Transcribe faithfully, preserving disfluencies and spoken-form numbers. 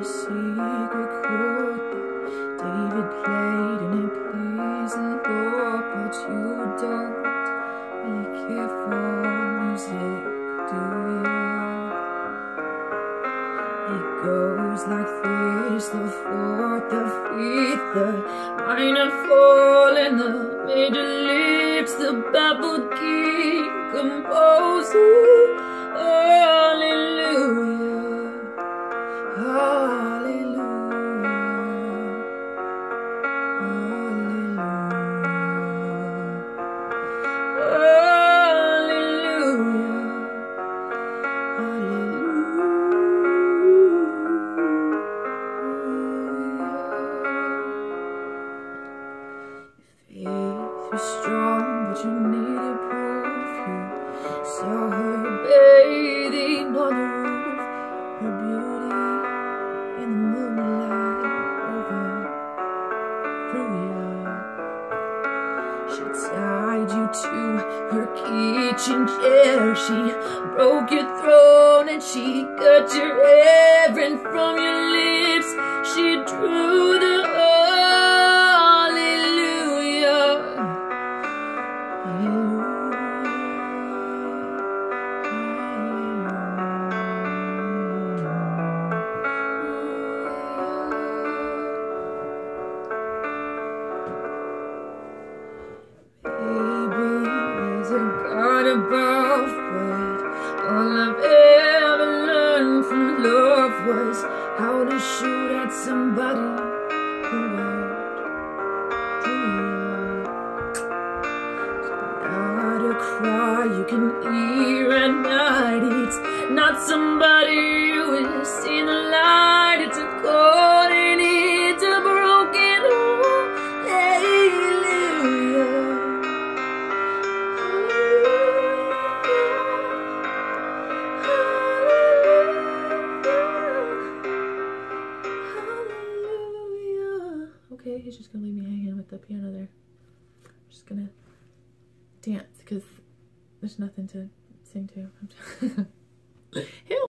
a secret chord that David played and it pleased the Lord, but you don't really care for music, do you? It goes like this: the fourth, the fifth, the minor fall, and the major lifts, the baffled king composer. Hallelujah, hallelujah, hallelujah, hallelujah. Faith was strong, but you needed proof. You saw her bathing on the roof, her beauty in the moonlight overthrew you. She tied you to her kitchen chair, she broke your throne and she cut your hair, and from your lips she drew the hallelujah, hallelujah. A God above, but all I've ever learned from love was how to shoot at somebody who outdrew you. Not a cry you can hear at night, it's not somebody who has seen the light, it's a chord and it's a broken heart. Hallelujah. Okay, he's just gonna leave me hanging with the piano there. I'm just gonna dance because there's nothing to sing to.